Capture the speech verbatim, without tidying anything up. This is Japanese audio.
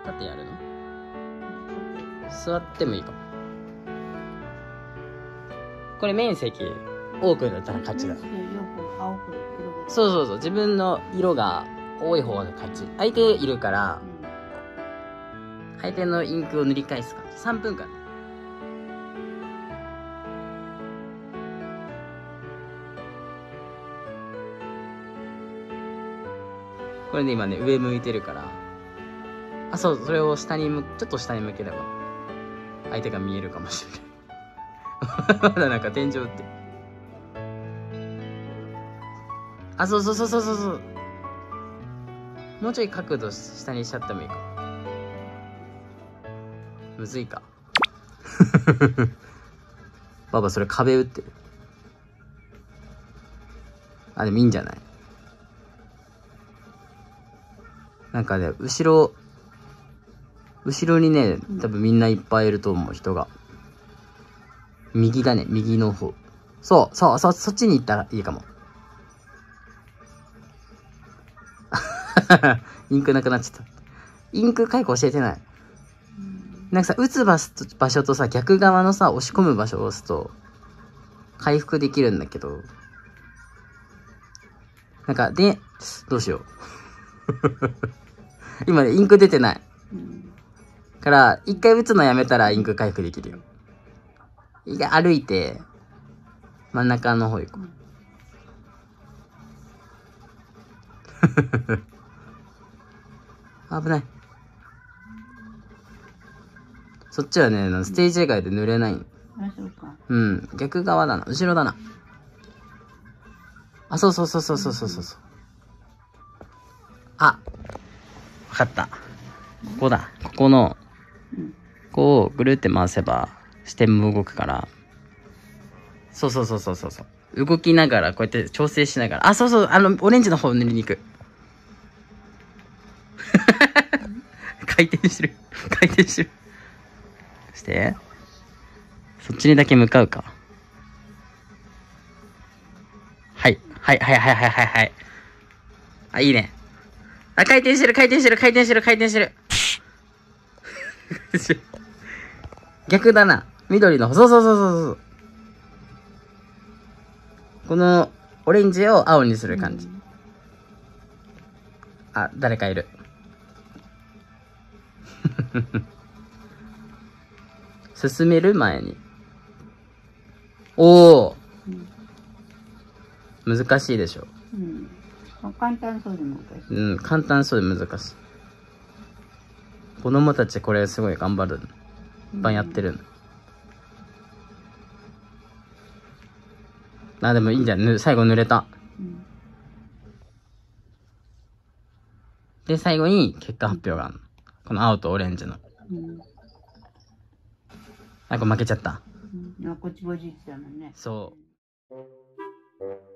立てやるの？座ってもいいかも。これ面積多くだったら勝ちだ。そうそうそう、自分の色が多い方が勝ち。相手いるから、うん、相手のインクを塗り返すか。さんぷんかん。これで今ね、上向いてるから。あ、そう、それを下にむ、ちょっと下に向ければ、相手が見えるかもしれない。まだなんか天井って。あ、そうそうそうそうそうそう。もうちょい角度下にしちゃってもいいか。むずいか。ババそれ壁打ってる。あ、でもいいんじゃない？なんかね、後ろ、後ろにね、多分みんないっぱいいると思う、人が。右だね、右の方。そう、そう、そ、そっちに行ったらいいかも。インクなくなっちゃった。インク解雇教えてない。なんかさ、打つ場所とさ、逆側のさ、押し込む場所を押すと、回復できるんだけど、なんか、で、どうしよう。今ね、インク出てない。から、一回打つのやめたらインク回復できるよ。一回歩いて、真ん中の方行こう。危ない。そっちはね、ステージ以外で塗れない。 あ、そうか。 うん、逆側だな。後ろだな。あ、そうそうそうそうそうそうそう。あ、わかった。ここだ。ここの、ここをぐるって回せば、視点も動くから。そうそうそうそうそうそう。動きながら、こうやって調整しながら。あ、そうそう、あの、オレンジの方を塗りに行く。回転してる。回転してる。して。そっちにだけ向かうか。はい。はいはいはいはいはいはい。あ、いいね。あ、回転してる、回転してる、回転してる、回転してる。逆だな。緑の方。そうそうそうそうそう。このオレンジを青にする感じ。うん、あ、誰かいる。進める前に。おお、うん、難しいでしょ。 うん。簡単そうで難しい。 うん、簡単そうで難しい。子供たちこれすごい頑張る。いっぱいやってるの。うん、あ、でもいいんじゃん。最後濡れた。うん、で、最後に結果発表があるの。この青とオレンジの。うん、あ、これ負けちゃった。 うん、こっちぼじってたもんね。 そう。